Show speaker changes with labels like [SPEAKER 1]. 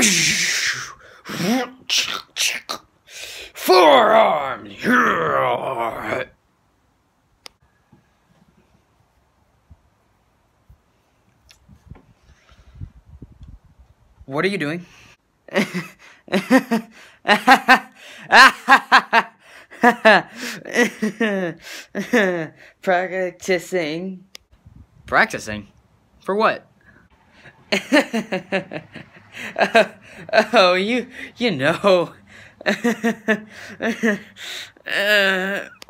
[SPEAKER 1] Forearms. What are you doing? Practicing. Practicing? For what? Oh, you know.